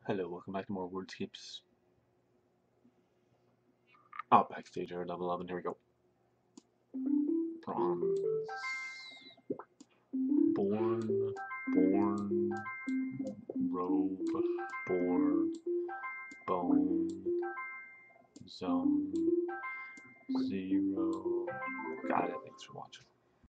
Hello, welcome back to more Wordscapes. Outback stage here, level 11, here we go. Bronze. Born, robe, board, bone, zone, 0. Got it, thanks for watching.